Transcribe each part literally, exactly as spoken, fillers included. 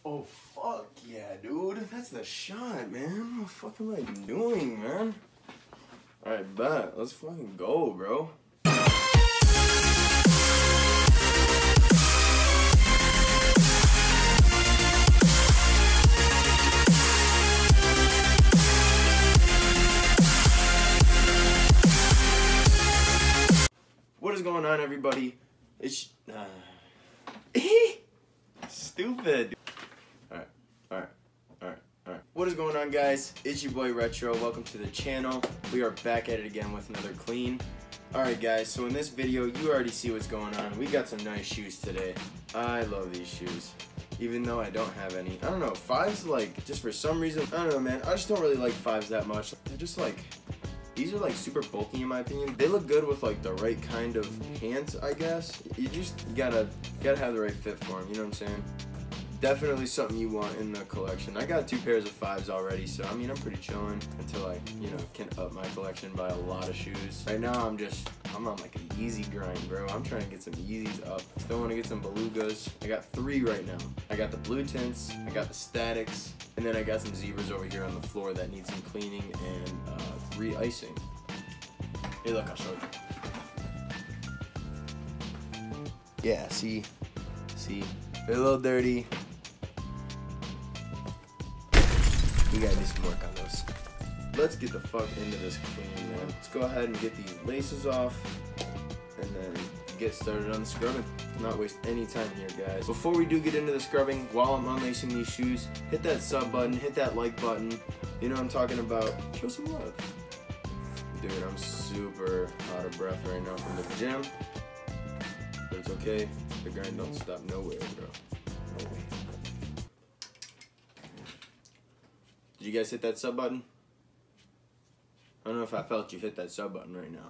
Oh, fuck yeah, dude. That's the shot, man. What the fuck am I doing, man? Alright, bet. Let's fucking go, bro. What is going on, everybody? It's... Uh, stupid. Alright, alright, alright, alright. What is going on, guys? It's your boy Retro. Welcome to the channel. We are back at it again with another clean. Alright, guys, so in this video, you already see what's going on. We got some nice shoes today. I love these shoes, even though I don't have any. I don't know, fives, like, just for some reason, I don't know, man. I just don't really like fives that much. They're just like... These are like super bulky in my opinion. They look good with like the right kind of pants, I guess. You just gotta gotta have the right fit for them, you know what I'm saying? Definitely something you want in the collection. I got two pairs of fives already, so I mean I'm pretty chilling until I, you know, can up my collection by a lot of shoes. Right now I'm just, I'm on like an easy grind, bro. I'm trying to get some Yeezys up. Still want to get some Belugas. I got three right now. I got the blue tints, I got the statics, and then I got some zebras over here on the floor that need some cleaning and uh, re-icing. Hey, look, I'll show you. Yeah, see, see, they're a little dirty. We gotta do some work on those. Let's get the fuck into this clean, man. Let's go ahead and get these laces off, and then get started on the scrubbing. Not waste any time here, guys. Before we do get into the scrubbing, while I'm unlacing these shoes, hit that sub button, hit that like button. You know what I'm talking about. Show some love. Dude, I'm super out of breath right now from the gym. But it's okay. The grind don't stop nowhere, bro. No way. Did you guys hit that sub button? I don't know if I felt you hit that sub button right now.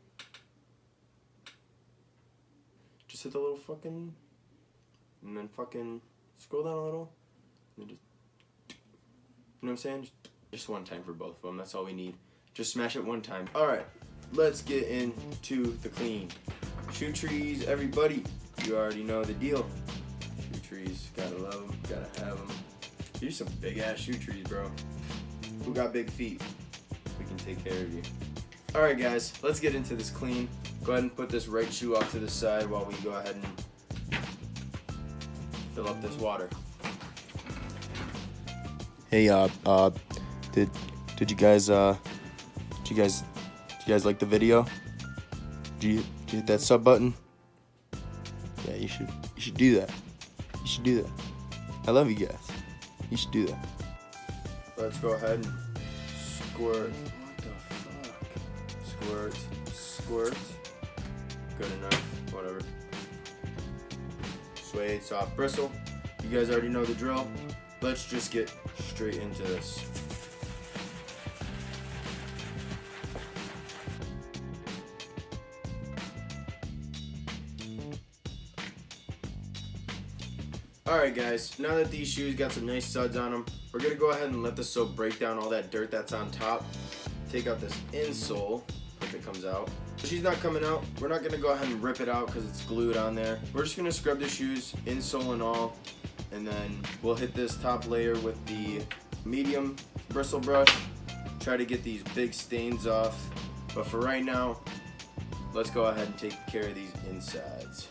Just hit the little fucking, and then fucking scroll down a little, and just, you know what I'm saying? Just, just one time for both of them, that's all we need. Just smash it one time. Alright, let's get into the clean. Shoe trees, everybody, you already know the deal. Shoe trees, gotta love them, gotta have them. These are some big ass shoe trees, bro. Who got big feet? We can take care of you. Alright guys, let's get into this clean. Go ahead and put this right shoe off to the side while we go ahead and fill up this water. Hey, uh, uh, did, did you guys, uh, did you guys, did you guys like the video? Did you, did you hit that sub button? Yeah, you should, you should do that. You should do that. I love you guys. You should do that. Let's go ahead and squirt. What the fuck? Squirt, squirt. Good enough, whatever. Suede, soft bristle. You guys already know the drill. Let's just get straight into this. Alright guys, now that these shoes got some nice studs on them, we're going to go ahead and let the soap break down all that dirt that's on top. Take out this insole, if it comes out. If she's not coming out, we're not going to go ahead and rip it out because it's glued on there. We're just going to scrub the shoes, insole and all, and then we'll hit this top layer with the medium bristle brush. Try to get these big stains off, but for right now, let's go ahead and take care of these insides.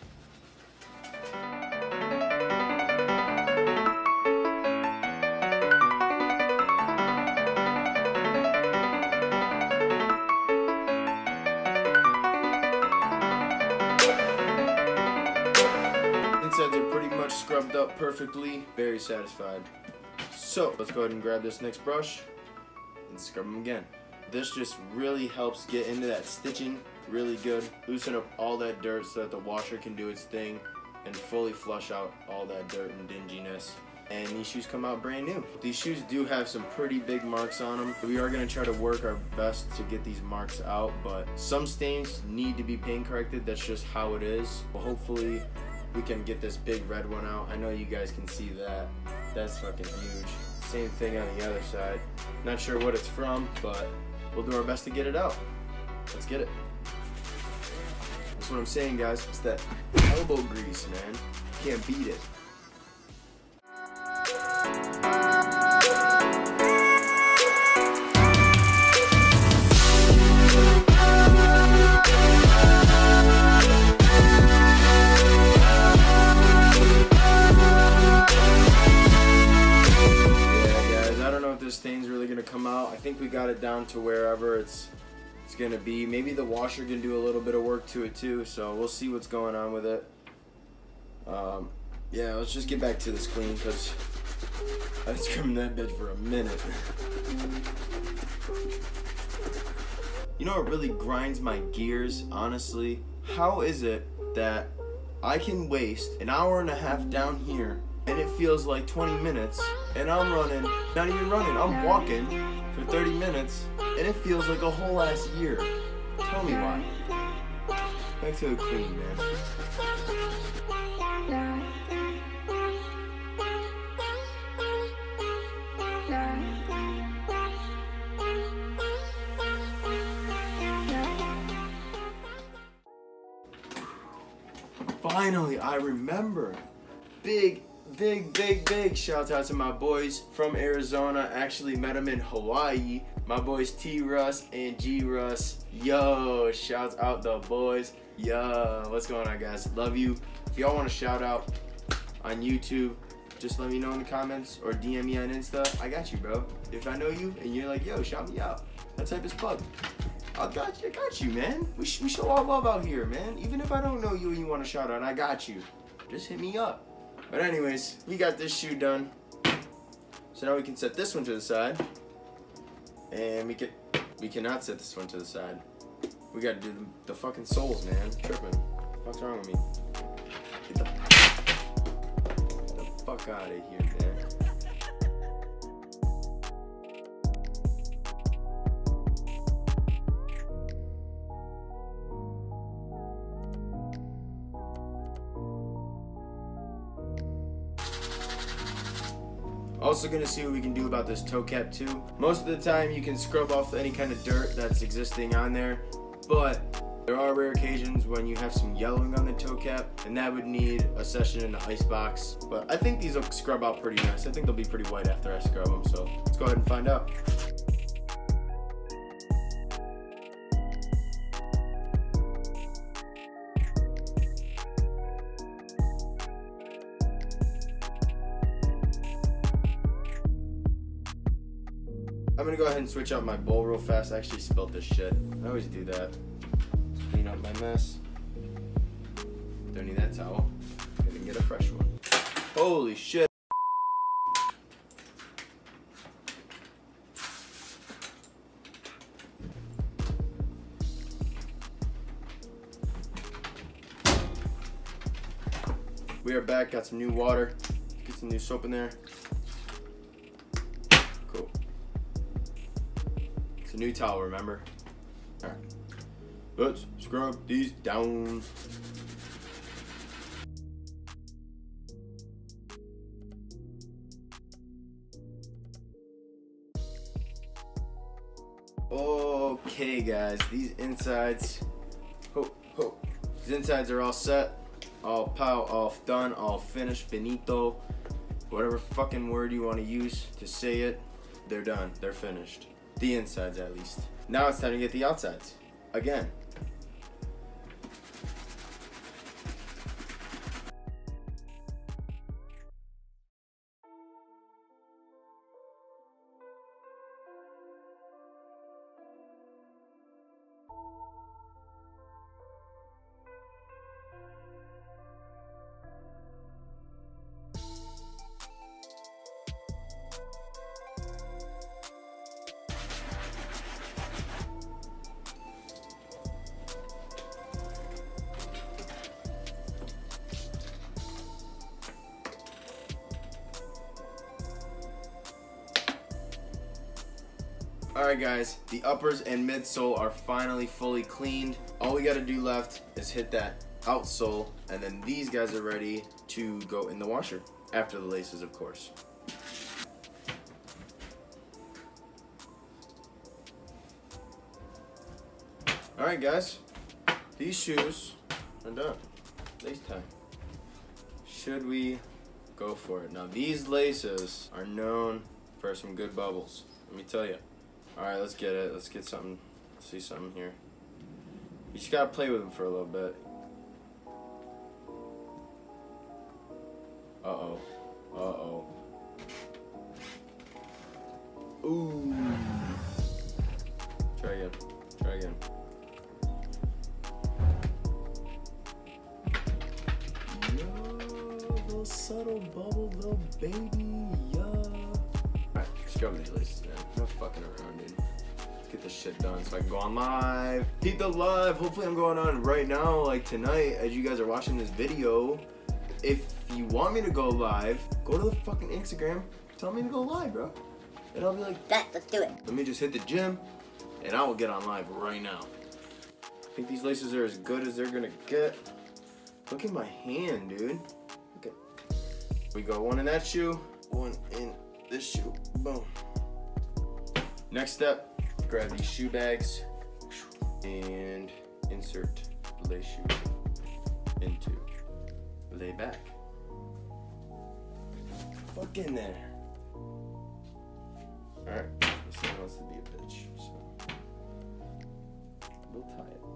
Insides are pretty much scrubbed up perfectly. Very satisfied. So let's go ahead and grab this next brush and scrub them again. This just really helps get into that stitching really good. Loosen up all that dirt so that the washer can do its thing and fully flush out all that dirt and dinginess. And these shoes come out brand new. These shoes do have some pretty big marks on them. We are going to try to work our best to get these marks out, but some stains need to be paint corrected. That's just how it is. Well, hopefully we can get this big red one out. I know you guys can see that. That's fucking huge. Same thing on the other side. Not sure what it's from, but we'll do our best to get it out. Let's get it. That's what I'm saying, guys. It's that elbow grease, man. Can't beat it. out. I think we got it down to wherever it's it's gonna be. Maybe the washer can do a little bit of work to it too, so we'll see what's going on with it. Um, yeah, let's just get back to this clean because I screamed that bitch for a minute. You know what really grinds my gears, honestly? How is it that I can waste an hour and a half down here and it feels like twenty minutes, and I'm running, not even running, I'm walking for thirty minutes and it feels like a whole ass year? Tell me why. Back to the clean, man. Finally, I remember. Big, big, big, big shout out to my boys from Arizona. Actually met them in Hawaii. My boys T Russ and G Russ. Yo, shout out the boys. Yo, what's going on, guys? Love you. If y'all want to shout out on YouTube, just let me know in the comments or D M me on Insta. I got you, bro. If I know you and you're like, yo, shout me out, that type is plug. I got you, I got you, man. We, sh we show all love out here, man. Even if I don't know you and you want to shout out, I got you. Just hit me up. But anyways, we got this shoe done. So now we can set this one to the side. And we can, we cannot set this one to the side. We gotta do the, the fucking soles, man. Tripping. What's wrong with me? Get the, get the fuck out of here, man. Also gonna see what we can do about this toe cap too. Most of the time you can scrub off any kind of dirt that's existing on there, but there are rare occasions when you have some yellowing on the toe cap, and that would need a session in the ice box. But I think these will scrub out pretty nice. I think they'll be pretty white after I scrub them, so let's go ahead and find out. I'm gonna go ahead and switch out my bowl real fast. I actually spilled this shit. I always do that. Just clean up my mess. Don't need that towel. Gonna get a fresh one. Holy shit. We are back, got some new water. Get some new soap in there. Cool. It's a new towel, remember? Alright. Let's scrub these down. Okay guys, these insides, ho, ho. These insides are all set, all pow, all done, all finished, finito, whatever fucking word you want to use to say it, they're done, they're finished. The insides at least. Now it's time to get the outsides, again. Alright guys, the uppers and midsole are finally fully cleaned. All we gotta do left is hit that outsole, and then these guys are ready to go in the washer. After the laces, of course. Alright guys, these shoes are done. Lace time. Should we go for it? Now these laces are known for some good bubbles, let me tell you. Alright, let's get it. Let's get something. Let's see something here. You just gotta play with them for a little bit. Uh oh. Uh oh. Ooh. Oh, baby, yo. Alright, let's go over these laces, man. No fucking around, dude. Let's get this shit done so I can go on live. Keep the live. Hopefully I'm going on right now, like tonight, as you guys are watching this video. If you want me to go live, go to the fucking Instagram. Tell me to go live, bro. And I'll be like, Bet, let's do it. let me just hit the gym, and I will get on live right now. I think these laces are as good as they're gonna get. Look at my hand, dude. Okay. We go one in that shoe, one in this shoe. Boom. Next step, grab these shoe bags and insert the lace shoe into the lay back. Fuck in there. Alright, this thing wants to be a bitch, so we'll tie it.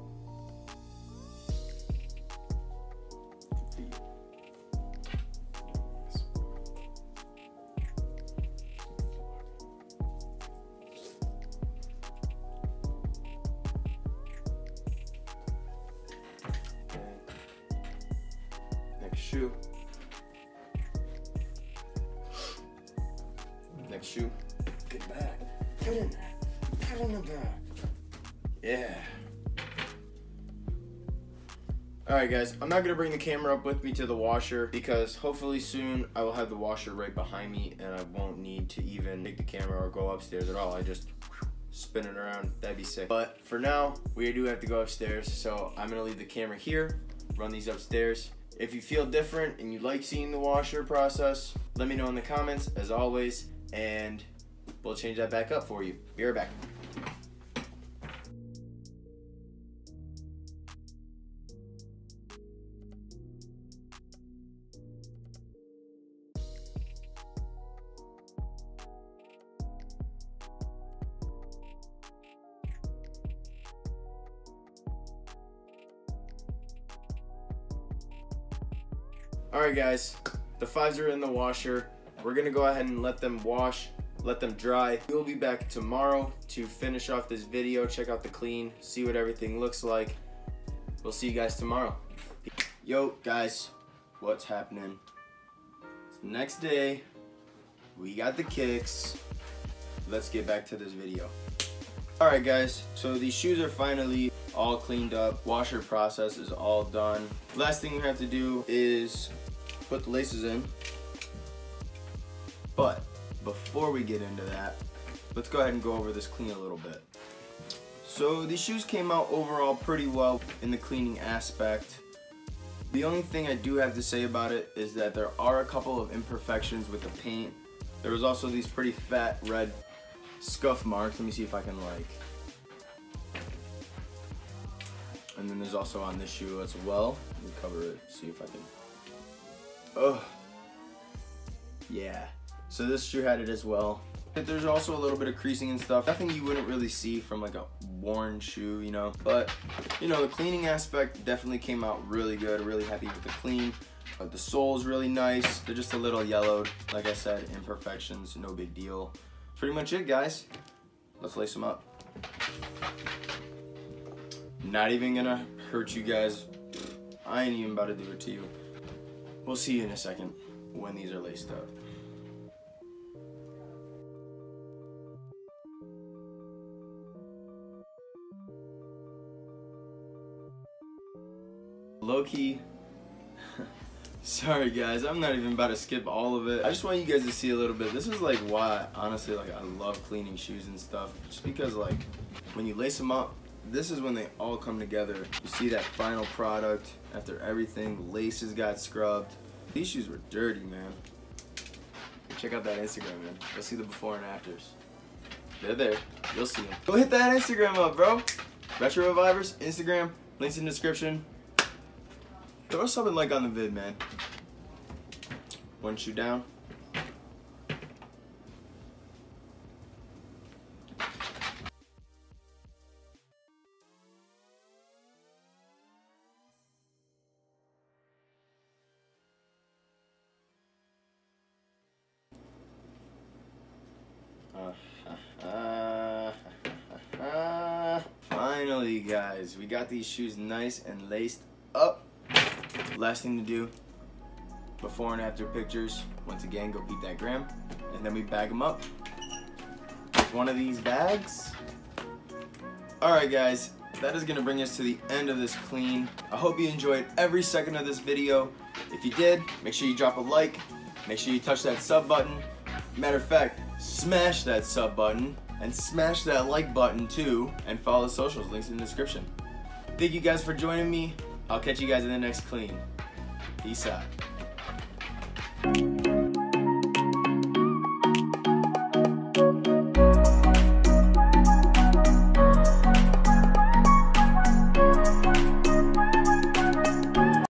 Next shoe. Next shoe. Get back. Get in there. Get in the back. Yeah. Alright guys, I'm not going to bring the camera up with me to the washer because hopefully soon I will have the washer right behind me and I won't need to even take the camera or go upstairs at all. I just spin it around. That'd be sick. But for now, we do have to go upstairs, so I'm going to leave the camera here, run these upstairs. If you feel different and you like seeing the washer process, let me know in the comments as always, and we'll change that back up for you. Be right back. Alright guys, the fives are in the washer. We're gonna go ahead and let them wash, let them dry. We'll be back tomorrow to finish off this video, check out the clean, see what everything looks like. We'll see you guys tomorrow. Yo guys, what's happening? It's the next day, we got the kicks. Let's get back to this video. Alright guys, so these shoes are finally all cleaned up. Washer process is all done. Last thing we have to do is put the laces in. But before we get into that, let's go ahead and go over this clean a little bit. So these shoes came out overall pretty well in the cleaning aspect. The only thing I do have to say about it is that there are a couple of imperfections with the paint. There was also these pretty fat red scuff marks. Let me see if I can like. And then there's also on this shoe as well. Let me cover it, see if I can. Oh, yeah. So this shoe had it as well. There's also a little bit of creasing and stuff. Nothing you wouldn't really see from like a worn shoe, you know. But, you know, the cleaning aspect definitely came out really good. Really happy with the clean. But the sole's really nice. They're just a little yellowed. Like I said, imperfections, no big deal. Pretty much it, guys. Let's lace them up. Not even gonna hurt you guys. I ain't even about to do it to you. We'll see you in a second when these are laced up. Low-key, sorry guys, I'm not even about to skip all of it. I just want you guys to see a little bit. This is like why, honestly, like I love cleaning shoes and stuff. Just because like, when you lace them up, this is when they all come together. You see that final product after everything, the laces got scrubbed. These shoes were dirty, man. Check out that Instagram, man. You'll see the before and afters. They're there. You'll see them. Go hit that Instagram up, bro. Retro Revivers, Instagram, links in the description. Throw something like on the vid, man. One shoe down. Uh, uh, uh, finally, guys, we got these shoes nice and laced up. Last thing to do, before and after pictures. Once again, go beat that gram. And then we bag them up with one of these bags. Alright guys, that is going to bring us to the end of this clean. I hope you enjoyed every second of this video. If you did, make sure you drop a like. Make sure you touch that sub button. Matter of fact, smash that sub button and smash that like button too, and follow the socials, links in the description. Thank you guys for joining me. I'll catch you guys in the next clean. Peace out.